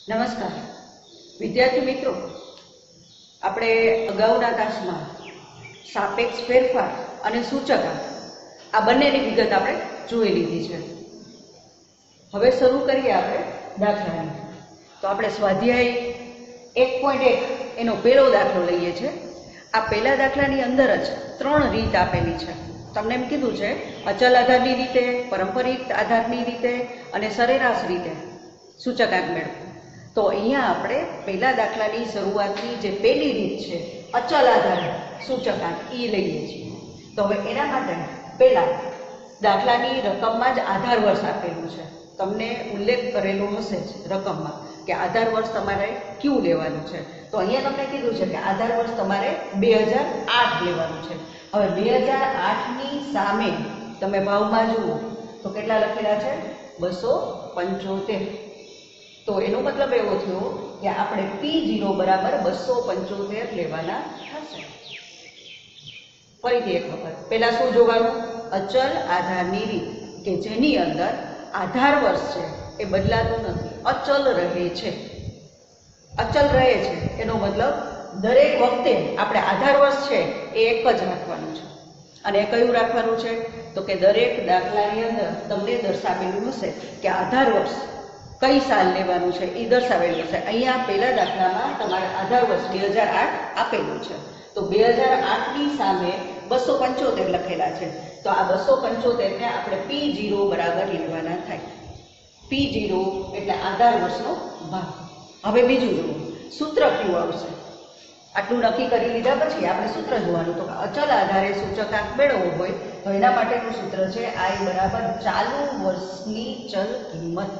નમસ્કાર વિદ્યાર્થી મિત્રો, આપણે અગાઉના ક્લાસમાં સાપેક્ષ ફેરફાર અને સૂચકાંક આ બંનેની વિગત આપણે જોઈ લીધી છે. હવે શરૂ કરીએ આપણે દાખલાની. તો આપણે સ્વાધ્યાય 1.1 એનો પહેલો દાખલો લઈએ છીએ. આ પહેલા દાખલાની અંદર જ 3 રીત આપેલી છે. તમને એમ કીધું છે અચલ આધારની રીતે, પરંપરિત આધારની રીતે અને સરેરાશ રીતે સૂચકાંક મેળવો. તો અહીંયા આપણે પહેલા દાખલાની શરૂઆતની જે પહેલી રીત છે અચલ આધાર સૂચકાંક એ લઈએ છીએ. તો હવે એના માટે પહેલા દાખલાની રકમમાં જ આધાર વર્ષ આપેલું છે. તમને ઉલ્લેખ કરેલો હશે જ રકમમાં કે આધાર વર્ષ તમારે કયું લેવાનું છે. તો અહીંયા તમને કીધું છે કે આધાર વર્ષ તમારે 2008 લેવાનું છે. હવે 2008ની સામે તમે ભાવમાં જુઓ તો કેટલા લખેલા છે? 275. તો એનો મતલબ એવો થયો કે આપણે P0 બરાબર 275 લેવાના થશે. ફરીથી એક વખત પહેલા શું જોવાનું? અચલ આધારની રીત કે જેની અંદર આધાર વર્ષ છે એ બદલાતું નથી, અચલ રહે છે. અચલ રહે છે એનો મતલબ દરેક વખતે આપણે આધાર વર્ષ છે એ એક જ રાખવાનું છે. અને કયું રાખવાનું છે? તો કે દરેક દાખલાની અંદર તમને દર્શાવેલું હશે કે આધાર વર્ષ કઈ સાલ લેવાનું છે એ દર્શાવેલું હશે. અહીંયા પહેલા દાખલામાં તમારે આધાર વર્ષ 2008 આપેલું છે. તો 2008ની સામે 275 લખેલા છે. તો આ 275 ને આપણે P0 બરાબર લેવાના થાય. P0 એટલે આધાર વર્ષનો ભાગ. હવે બીજું જુઓ, સૂત્ર કયું આવશે? આટલું નક્કી કરી લીધા પછી આપણે સૂત્ર જોવાનું. તો અચલ આધારે સૂચકાંક મેળવવો હોય તો એના માટેનું સૂત્ર છે I બરાબર ચાલુ વર્ષની ચલ કિંમત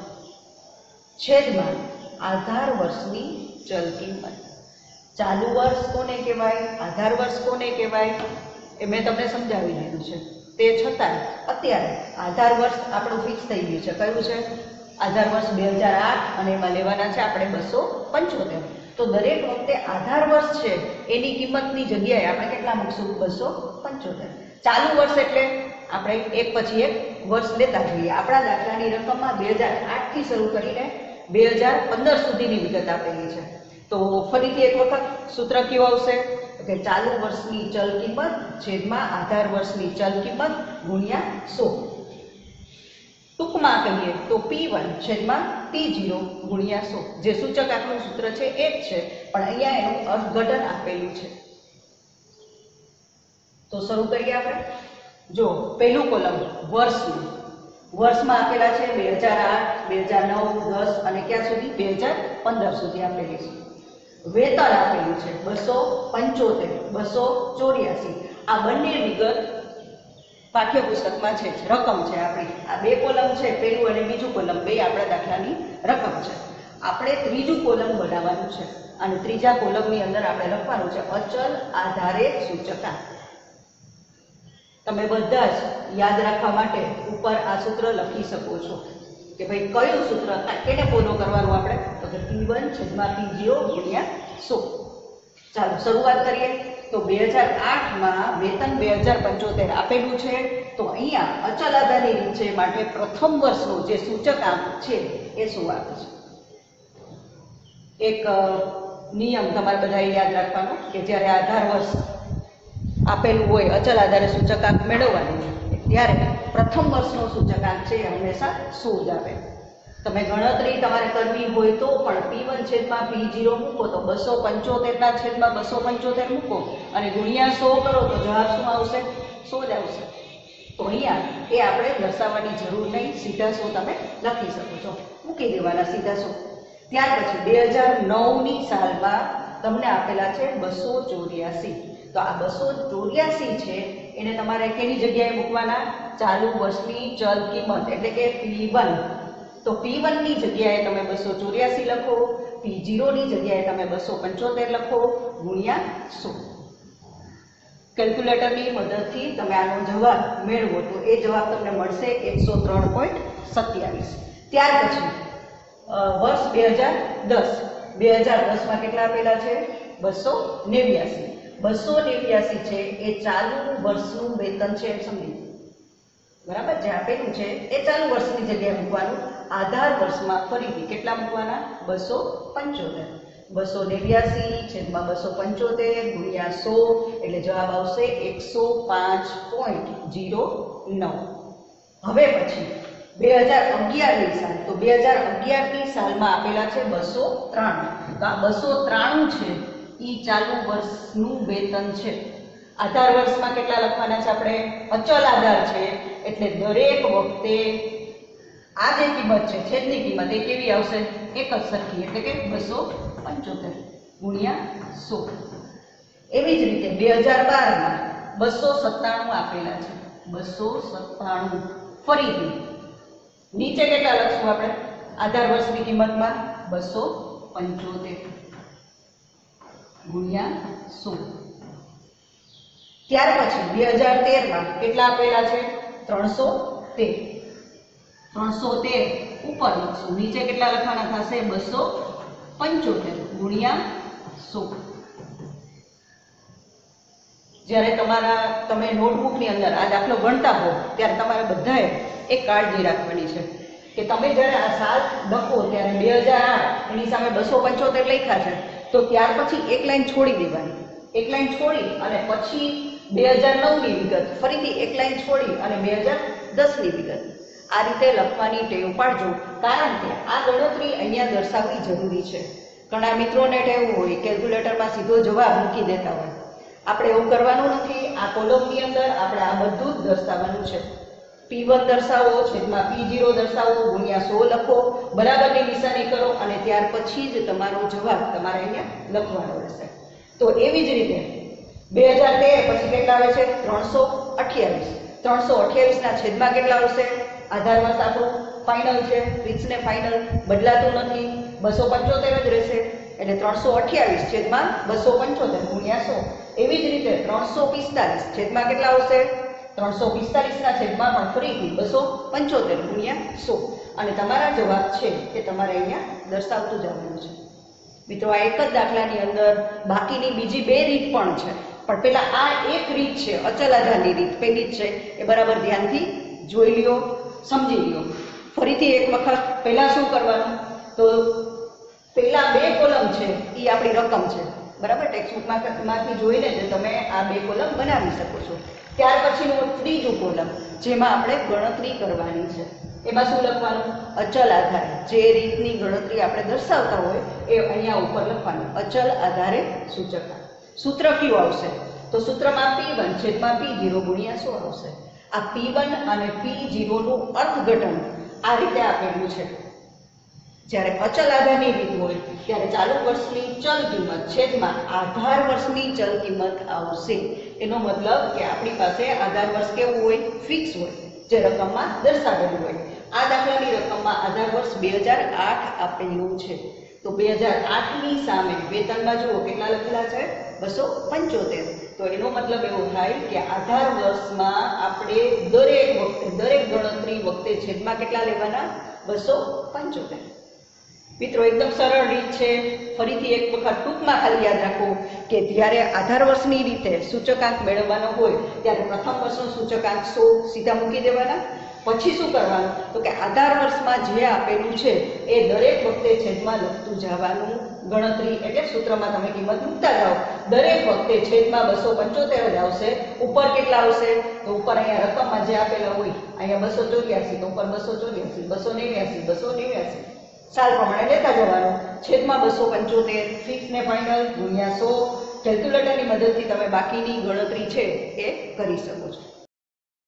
છેદમાં આધાર વર્ષની ચલ કિંમત. ચાલુ વર્ષ કોને કહેવાય, આધાર વર્ષ કોને કહેવાય એ મેં તમને સમજાવી દીધું છે. તે છતાં અત્યારે આધાર વર્ષ આપણું ફિક્સ થઈ ગયું છે. કયું છે? આધાર વર્ષ 2008 અને એમાં લેવાના છે આપણે 275. તો દરેક વખતે આધાર વર્ષ છે એની કિંમતની જગ્યાએ આપણે કેટલા મૂકશું? 275. ચાલુ વર્ષ એટલે આપણે એક પછી એક વર્ષ લેતા જઈએ. આપણા દાખલાની રકમમાં 2008 થી શરૂ કરીને 2015 સુધીની વિગત આપેલી છે. તો ફરીથી એક વખત સૂત્ર કેવું આવશે? કે ચાલુ વર્ષની ચલ કિંમત છેદમાં આધાર વર્ષની ચલ કિંમત ગુણ્યા 100. ટૂંકમાં કહીએ તો P1 છેદમાં P0 ગુણ્યા 100. જે સૂચકાંકનું સૂત્ર છે એ જ છે, પણ અહીંયા એનું અર્થઘટન આપેલું છે. તો શરૂ કરીએ આપણે. જો પહેલું કોલમ વર્ષનું, વર્ષમાં આપેલા છે 2008, 2009, 10 અને ક્યાં સુધી? 2015 સુધી આપેલી છે. વેતન આપેલું છે 275, 284. આ બંને વિગત પાઠ્યપુસ્તકમાં છે, રકમ છે આપણી. આ બે કોલમ છે, પહેલું અને બીજું કોલમ, બે આપણા દાખલાની રકમ છે. આપણે ત્રીજું કોલમ બનાવવાનું છે અને ત્રીજા કોલમની અંદર આપણે લખવાનું છે અચલ આધારે સૂચકાંક. તમે બધા જ યાદ રાખવા માટે ઉપર આ સૂત્ર લખી શકો છો કે ભાઈ કયું સૂત્ર કેને ફોલો કરવાનું આપણે? તો કે P1 છેદમાં P0 ગુણ્યા 100. ચાલો શરૂઆત કરીએ. તો 2008માં વેતન 2075 આપેલું છે. તો અહીંયા અચલ આધારની રીત છે માટે પ્રથમ વર્ષનું જે સૂચકાંક છે એ શું આપે છે? એક નિયમ તમારે બધાએ યાદ રાખવાનો કે જ્યારે આધાર વર્ષ આપેલું હોય, અચલ આધારે સૂચકાંક મેળવવાનું ત્યારે પ્રથમ વર્ષનો સૂચકાંક છે હંમેશા 100 જ આવે. તમે ગણતરી તમારે કરવી હોય તો પણ P1 છેદમાં P0 મૂકો તો 275 ના છેદમાં 275 મૂકો અને ગુણ્યા 100 કરો તો જવાબ શું આવશે? 100 જ આવશે. તો અહીંયા એ આપણે દર્શાવવાની જરૂર નહીં, સીધા 100 તમે લખી શકો છો, મૂકી દેવાના સીધા 100. ત્યાર પછી 2009ની સાલમાં તમને આપેલા છે 284. તો આ 284 છે એને તમારે કેની જગ્યાએ મૂકવાના? ચાલુ વર્ષની ચલ કિંમત એટલે કે P1. તો P1 ની જગ્યાએ તમે 284 લખો, P0 ની જગ્યાએ તમે 275 લખો ગુણ્યા 100. કેલ્ક્યુલેટરની મદદથી તમે આનો જવાબ મેળવો તો એ જવાબ તમને મળશે 103.27. ત્યાર પછી વર્ષ 2010. 2010માં કેટલા આપેલા છે? 289. 289 છે એ ચાલુ વર્ષનું વેતન છે એમ સમજી, બરાબર? જે આપેલું છે એ ચાલુ વર્ષની જગ્યાએ મૂકવાનું. આધાર વર્ષમાં ફરીથી કેટલા મૂકવાના? 275. 289 છેદમાં 275 ગુણ્યા 100 એટલે જવાબ આવશે 105.09. હવે પછી 2011ની સાલ, તો 2011ની સાલમાં આપેલા છે 293. તો આ 293 છે એ ચાલુ વર્ષનું વેતન છે. આધાર વર્ષમાં કેટલા લખવાના છે આપણે? અચલ આધાર છે એટલે દરેક વખતે આ જે કિંમત છે છેદની કિંમત એ કેવી આવશે? એક જ સરખી એટલે કે 275 ગુણ્યા 100. એવી જ રીતે 2012માં 297 આપેલા છે. 297 ફરીથી નીચે કેટલા લખશું આપણે? આધાર વર્ષની કિંમતમાં 275 ગુણ્યા 100. ત્યાર પછી 2013માં કેટલા આપેલા છે? 313. 313 ઉપર લખશું, નીચે કેટલા લખવાના થશે? 275 ગુણ્યા 100. જ્યારે તમે નોટબુકની અંદર આ દાખલો ગણતા હો ત્યારે તમારે બધાએ એક કાળજી રાખવાની છે કે તમે જ્યારે આ સાલ લખો ત્યારે 2008 એની સામે 275 લખ્યા છે તો ત્યાર પછી એક લાઈન છોડી દેવાની. એક લાઈન છોડી અને પછી 2009ની વિગત, ફરીથી એક લાઈન છોડી અને 2010ની વિગત, આ રીતે લખવાની ટેવ પાડજો. કારણ કે આ ગણતરી અહીંયા દર્શાવવી જરૂરી છે. ઘણા મિત્રોને ટેવ હોય કેલ્ક્યુલેટરમાં સીધો જવાબ મૂકી દેતા હોય. આપણે એવું કરવાનું નથી. આ કોલમની અંદર આપણે આ બધું જ દર્શાવવાનું છે. P1 દર્શાવો છેદમાં P0 દર્શાવો ગુણ્યા 100 લખો, બરાબરની નિશાની કરો અને ત્યાર પછી જ તમારો જવાબ તમારે અહીંયા લખવાનો રહેશે. તો એવી જ રીતે 2013 પછી કેટલા આવે છે? 328. 328 ના છેદમાં કેટલા આવશે? આધાર વર્ષ આપણું ફાઇનલ છે, ફિક્સ ને ફાઇનલ બદલાતું નથી, 275 જ રહેશે એટલે 328 છેદમાં 275 ગુણ્યા 100. એવી જ રીતે 345 છેદમાં કેટલા આવશે? 345 ના છેદમાં પણ ફરીથી 275 ગુણ્યા 100 અને તમારા જવાબ છે એ તમારે અહીંયા દર્શાવતું જવાનું છે. મિત્રો આ એક જ દાખલાની અંદર બાકીની બીજી બે રીત પણ છે, પણ પેલા આ એક રીત છે અચલ આધારની રીત, પેલી જ છે એ બરાબર ધ્યાનથી જોઈ લ્યો, સમજી લ્યો. ફરીથી એક વખત પહેલા શું કરવાનું? તો પેલા બે કોલમ છે એ આપણી રકમ છે, બરાબર? ટેક્સ્ટબુકમાંથી જોઈને જ તમે આ બે કોલમ બનાવી શકો છો. ત્યાર પછીનું ત્રીજું કોલમ જેમાં આપણે ગણતરી કરવાની છે, એમાં શું લખવાનું? અચલ આધાર. જે રીતની ગણતરી આપણે દર્શાવતા હોય એ અહીંયા ઉપર લખવાનું. અચલ આધારે સૂચકાંક. સૂત્ર કયું આવશે? તો સૂત્રમાં P1 છેદમાં P0 ગુણ્યા 100 આવશે. આ P1 અને P0 નું અર્થઘટન આ રીતે આપેલું છે. જ્યારે અચલ આધારની રીત હોય ત્યારે ચાલુ વર્ષની ચલ કિંમત છેદમાં આધાર વર્ષની ચલ કિંમત આવશે. એનો મતલબ કે આપણી પાસે આધાર વર્ષ કેવું હોય? ફિક્સ હોય, જે રકમમાં દર્શાવેલું હોય. આ દાખલાની રકમમાં આધાર વર્ષ 2008 આપેલું છે. તો 2008ની સામે વેતનમાં જુઓ કેટલા લખેલા છે? 275. તો એનો મતલબ એવો થાય કે આધાર વર્ષમાં આપણે દરેક ગણતરી વખતે છેદમાં કેટલા લેવાના? 275. મિત્રો એકદમ સરળ રીત છે. ફરીથી એક વખત ટૂંકમાં ખાલી યાદ રાખો કે જ્યારે આધાર વર્ષની રીતે સૂચકાંક મેળવવાનો હોય ત્યારે પ્રથમ વર્ષનો સૂચકાંક 100 સીધા મૂકી દેવાના. પછી શું કરવાનું? તો કે આધાર વર્ષમાં જે આપેલું છે એ દરેક વખતે છેદમાં લખતું જવાનું. ગણતરી એટલે સૂત્રમાં તમે કિંમત મૂકતા જાઓ. દરેક વખતે છેદમાં 275 જ આવશે. ઉપર કેટલા આવશે? તો ઉપર અહીંયા રકમમાં જે આપેલા હોય અહીંયા 284, તો ઉપર 284, 289, 289 સાલ પ્રમાણે લેતા જવાનું. છેદમાં 275 ફિક્સ ને ફાઇનલ ગુણ્યા 100. કેલ્ક્યુલેટરની મદદથી તમે બાકીની ગણતરી છે એ કરી શકો છો.